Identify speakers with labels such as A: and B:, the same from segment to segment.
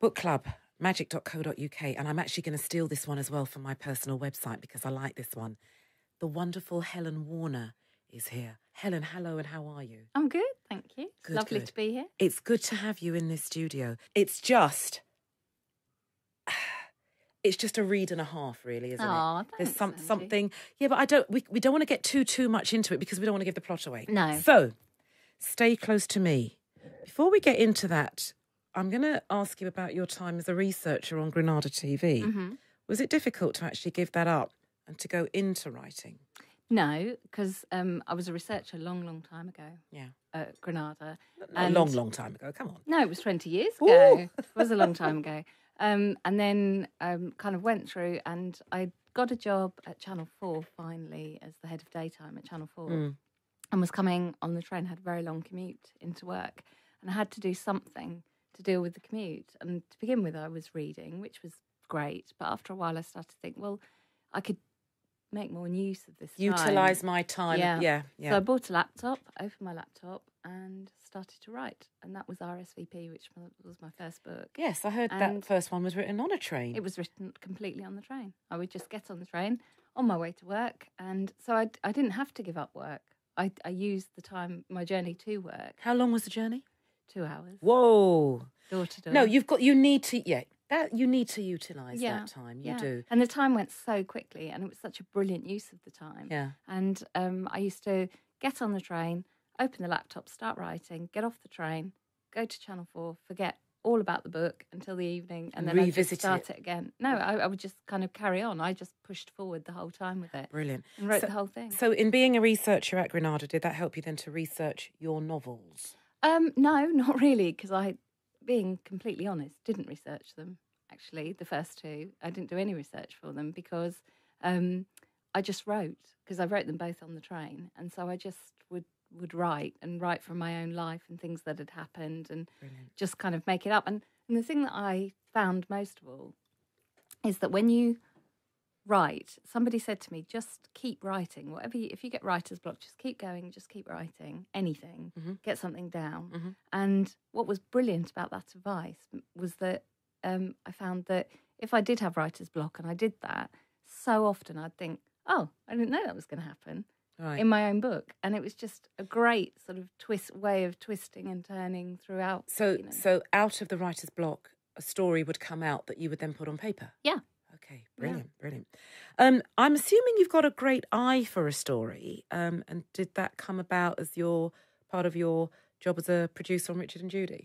A: Book Club, magic.co.uk. And I'm actually going to steal this one as well from my personal website because I like this one. The wonderful Helen Warner is here. Helen, hello, and how are you?
B: I'm good, thank you.
A: Good,
B: Lovely
A: good.
B: to be here.
A: It's good to have you in this studio. It's just a read and a half, really, isn't it? There's
B: Thanks, Angie.
A: something. Yeah, but we don't want to get too much into it because we don't want to give the plot away.
B: No.
A: So, stay close to me. Before we get into that, I'm going to ask you about your time as a researcher on Granada TV.
B: Mm-hmm.
A: Was it difficult to actually give that up and to go into writing?
B: No, because I was a researcher a long time ago.
A: Yeah.
B: At Granada.
A: A long time ago. Come on.
B: No, it was 20 years
A: Ooh.
B: ago. It was a long time ago. And then kind of went through and I got a job at Channel 4 finally as the head of daytime at Channel 4 and was coming on the train, had a very long commute into work and I had to do something to deal with the commute. And to begin with, I was reading, which was great. But after a while, I started to think, well, I could make more use of this time.
A: Utilise my time. Yeah.
B: So I bought a laptop, opened my laptop and started to write. And that was RSVP, which was my first book.
A: Yes, I heard that first one was written on a train.
B: It was written completely on the train. I would just get on the train on my way to work. And so I didn't have to give up work. I used the time, my journey to work.
A: How long was the journey?
B: 2 hours.
A: Whoa.
B: Door to door.
A: No, you need to utilise that time. You do.
B: And the time went so quickly and it was such a brilliant use of the time.
A: Yeah.
B: And I used to get on the train, open the laptop, start writing, get off the train, go to Channel 4, forget all about the book until the evening and then I'd just start it again. No, I would just kind of carry on. I just pushed forward the whole time with it.
A: Brilliant.
B: And wrote the whole thing.
A: So in being a researcher at Granada, did that help you then to research your novels?
B: No, not really, because I, being completely honest, didn't research them, actually, the first two. I didn't do any research for them because I just wrote, because I wrote them both on the train. And so I just would write from my own life and things that had happened and just kind of make it up. And the thing that I found most of all is that when you write, somebody said to me, just keep writing. If you get writer's block, just keep going, just keep writing anything, get something down. And what was brilliant about that advice was that I found that if I did have writer's block and I did that, so often I'd think, oh, I didn't know that was going to happen in my own book. And it was just a great sort of way of twisting and turning throughout.
A: So out of the writer's block, a story would come out that you would then put on paper?
B: Yeah.
A: Okay, brilliant. I'm assuming you've got a great eye for a story. And did that come about as part of your job as a producer on Richard and Judy?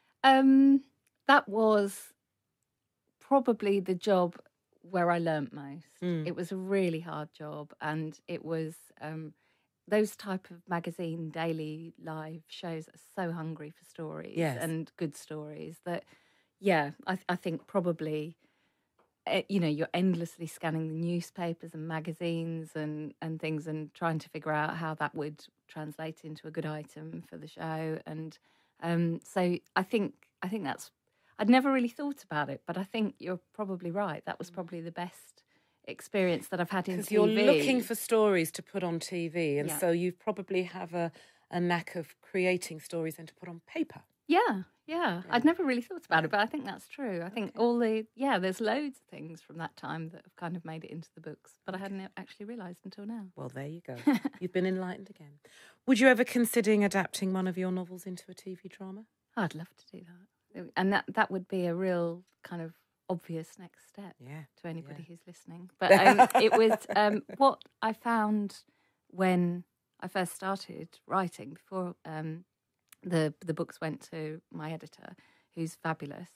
B: That was probably the job where I learnt most. It was a really hard job, and it was those type of magazine daily live shows that are so hungry for stories and good stories that, I think probably, you're endlessly scanning the newspapers and magazines and things and trying to figure out how that would translate into a good item for the show. And so I think that's, I'd never really thought about it, but I think you're probably right. That was probably the best experience that I've had in TV.
A: Because you're looking for stories to put on TV, and so you probably have a knack of creating stories and to put on paper.
B: Yeah. I'd never really thought about it, but I think that's true. I think there's loads of things from that time that have kind of made it into the books, but I hadn't actually realised until now.
A: Well, there you go. You've been enlightened again. Would you ever consider adapting one of your novels into a TV drama?
B: I'd love to do that. And that would be a real kind of obvious next step to anybody who's listening. But it was what I found when I first started writing, before the books went to my editor, who's fabulous,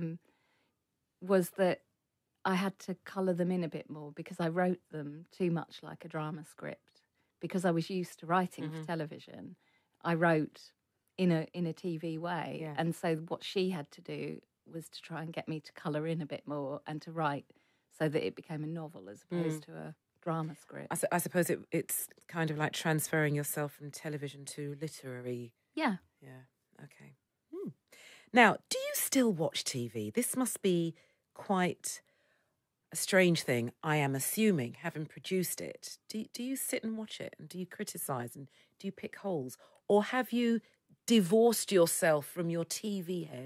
B: was that I had to colour them in a bit more because I wrote them too much like a drama script. Because I was used to writing for television, I wrote in a TV way. And so what she had to do was to try and get me to colour in a bit more and to write so that it became a novel as opposed to a drama script.
A: I suppose it's kind of like transferring yourself from television to literary.
B: Yeah.
A: Okay. Now, do you still watch TV? This must be quite a strange thing, I am assuming, having produced it. Do you sit and watch it, and do you criticise, and do you pick holes? Or have you divorced yourself from your TV head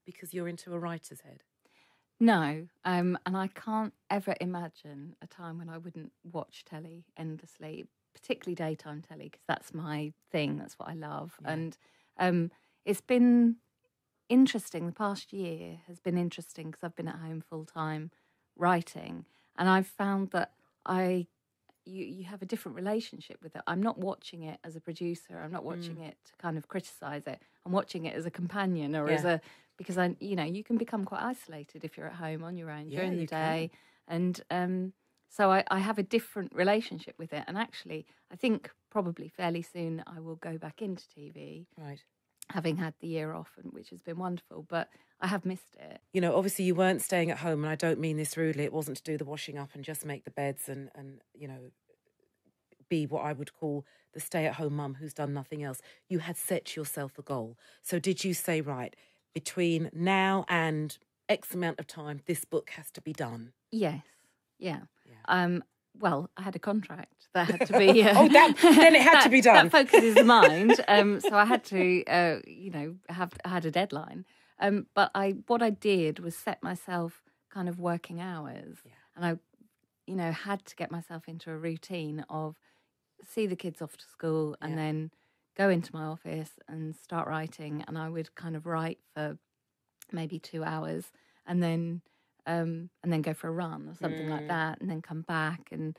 A: because you're into a writer's head?
B: No, and I can't ever imagine a time when I wouldn't watch telly endlessly, particularly daytime telly, because that's my thing. That's what I love.
A: Yeah.
B: And it's been interesting. The past year has been interesting because I've been at home full time writing, and I've found that you have a different relationship with it. I'm not watching it as a producer. I'm not watching it to kind of criticize it. I'm watching it as a companion or because you can become quite isolated if you're at home on your own during the day. And so I have a different relationship with it. And actually, I think probably fairly soon I will go back into TV.
A: Right.
B: Having had the year off, which has been wonderful, but I have missed it.
A: You know, obviously you weren't staying at home, and I don't mean this rudely. It wasn't to do the washing up and just make the beds and you know, be what I would call the stay-at-home mum who's done nothing else. You had set yourself a goal. So did you say, right, between now and X amount of time, this book has to be done?
B: Yes, yeah. Well, I had a contract that had to be.
A: Then it had to be done.
B: That focuses the mind. So I had to, I had a deadline. But what I did was set myself kind of working hours, and I, had to get myself into a routine of see the kids off to school and then go into my office and start writing. And I would kind of write for maybe 2 hours, and then go for a run or something like that, and then come back and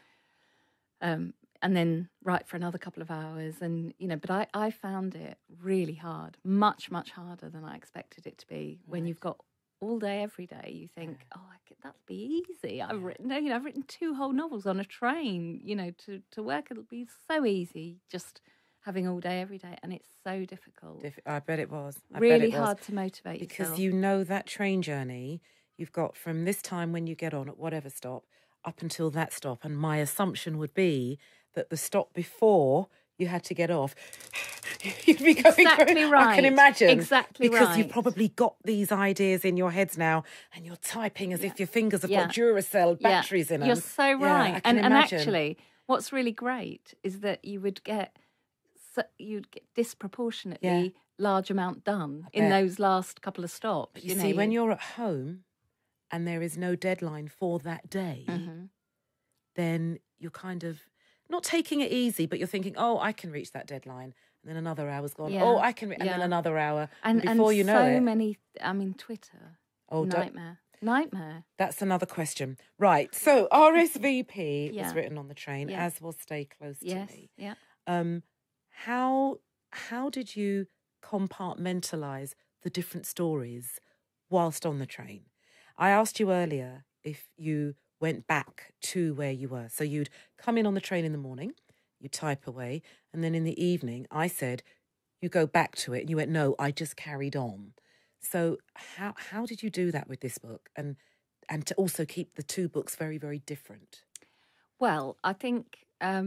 B: then write for another couple of hours. And but I found it really hard, much harder than I expected it to be. When you've got all day every day, you think, that'll be easy. I've written 2 whole novels on a train, to work. It'll be so easy just having all day every day, and it's so difficult.
A: I bet it was.
B: Really hard to motivate
A: yourself.
B: Because
A: that train journey you've got from this time when you get on at whatever stop up until that stop. And my assumption would be that the stop before you had to get off, you'd be going
B: exactly right.
A: I can imagine.
B: Exactly
A: because
B: right.
A: you've probably got these ideas in your heads now, and you're typing as if your fingers have got Duracell batteries in them.
B: You're so right.
A: I can
B: and
A: imagine.
B: Actually, what's really great is that you'd get disproportionately large amount done in those last couple of stops.
A: But you see, when you're at home and there is no deadline for that day, then you're kind of not taking it easy, but you're thinking, I can reach that deadline. And then another hour's gone. I can and then another hour. And before you know it.
B: So many, Twitter. Nightmare. That's
A: another question. Right. So RSVP was written on the train, as was Stay Close to Me.
B: Yeah.
A: How did you compartmentalise the different stories whilst on the train? I asked you earlier if you went back to where you were. So you'd come in on the train in the morning, you type away, and then in the evening I said, you go back to it, and you went, no, I just carried on. So how did you do that with this book, and to also keep the 2 books very, very different?
B: Well, I think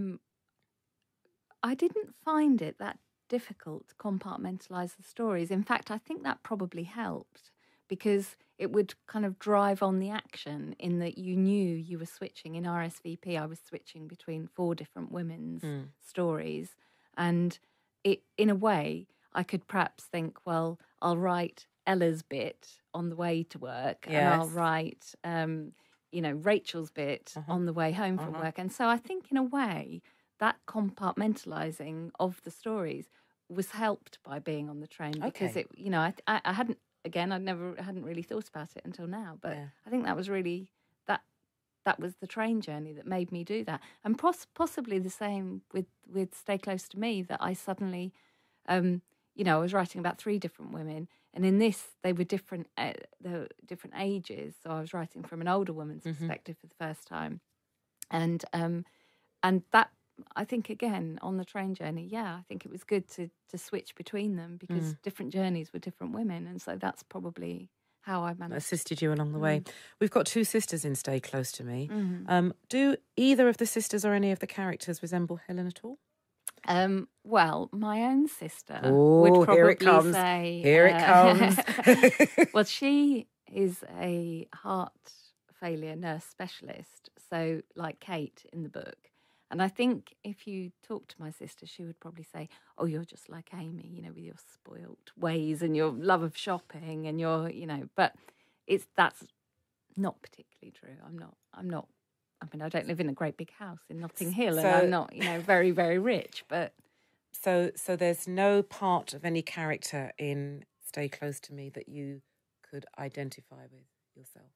B: I didn't find it that difficult to compartmentalise the stories. In fact, I think that probably helped, because it would kind of drive on the action in that you knew you were switching. In RSVP, I was switching between 4 different women's stories. And in a way, I could perhaps think, well, I'll write Ella's bit on the way to work, and I'll write, Rachel's bit on the way home from work. And so I think in a way, that compartmentalising of the stories was helped by being on the train, because I hadn't. Again, I hadn't really thought about it until now, but I think that was really that was the train journey that made me do that, and possibly the same with Stay Close to Me. That I suddenly, I was writing about 3 different women, and in this they were different ages. So I was writing from an older woman's perspective for the first time, and that. I think, again, on the train journey, I think it was good to switch between them, because different journeys with different women. And so that's probably how I managed.
A: Assisted you along the way. We've got 2 sisters in Stay Close to Me. Do either of the sisters or any of the characters resemble Helen at all?
B: Well, my own sister would probably say...
A: Here it comes.
B: Well, she is a heart failure nurse specialist, so like Kate in the book. And I think if you talk to my sister, she would probably say, "Oh, you're just like Amy, with your spoilt ways and your love of shopping and your, But that's not particularly true. I'm not. I mean, I don't live in a great big house in Notting Hill, and I'm not, very, very rich. But
A: so there's no part of any character in Stay Close to Me that you could identify with yourself.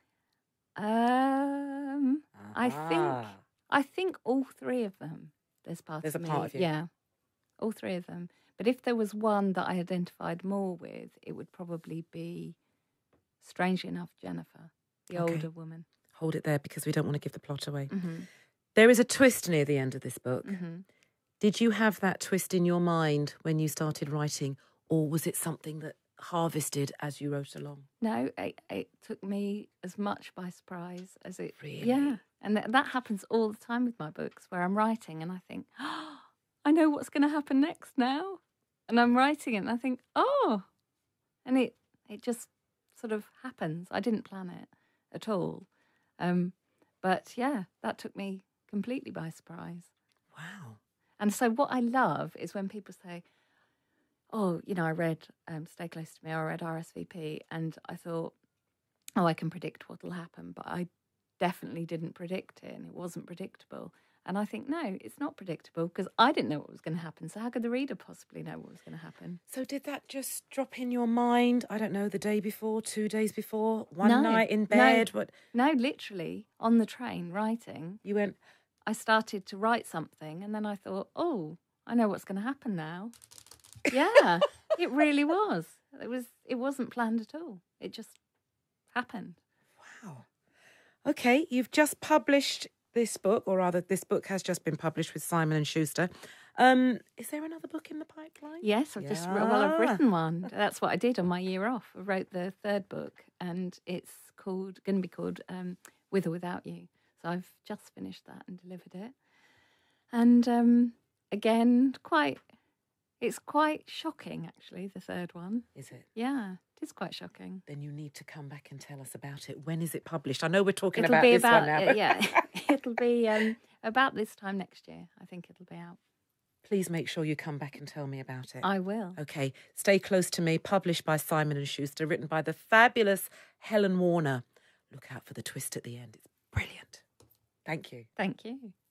B: I think all three of them. There's
A: a
B: of me.
A: part of you.
B: Yeah, all three of them. But if there was one that I identified more with, it would probably be, strangely enough, Jennifer, the older woman.
A: Hold it there because we don't want to give the plot away.
B: Mm-hmm.
A: There is a twist near the end of this book.
B: Mm-hmm.
A: Did you have that twist in your mind when you started writing, or was it something that harvested as you wrote along?
B: No, it took me as much by surprise as it...
A: Really?
B: Yeah, and that happens all the time with my books, where I'm writing and I think, oh, I know what's going to happen next now. And I'm writing it and I think, oh, and it just sort of happens. I didn't plan it at all. But yeah, that took me completely by surprise.
A: Wow.
B: And so what I love is when people say, oh, I read Stay Close to Me, or I read RSVP, and I thought, oh, I can predict what will happen, but I definitely didn't predict it, and it wasn't predictable. And I think, no, it's not predictable, because I didn't know what was going to happen, so how could the reader possibly know what was going to happen?
A: So did that just drop in your mind, I don't know, the day before, 2 days before, one night in bed?
B: No, literally, on the train, writing.
A: You went...
B: I started to write something, and then I thought, oh, I know what's going to happen now. Yeah, it really was. It wasn't planned at all. It just happened.
A: Wow. Okay, you've just published this book, or rather, this book has just been published with Simon & Schuster. Is there another book in the pipeline?
B: Yes, I've written one. That's what I did on my year off. I wrote the third book, and it's going to be called With or Without You. So I've just finished that and delivered it. And again, it's quite shocking, actually, the third one.
A: Is it?
B: Yeah, it is quite shocking.
A: Then you need to come back and tell us about it. When is it published? I know we're talking
B: It'll
A: about
B: be
A: this one now.
B: Yeah, it'll be about this time next year. I think it'll be out.
A: Please make sure you come back and tell me about it.
B: I will.
A: Okay, Stay Close to Me, published by Simon & Schuster, written by the fabulous Helen Warner. Look out for the twist at the end. It's brilliant. Thank you.
B: Thank you.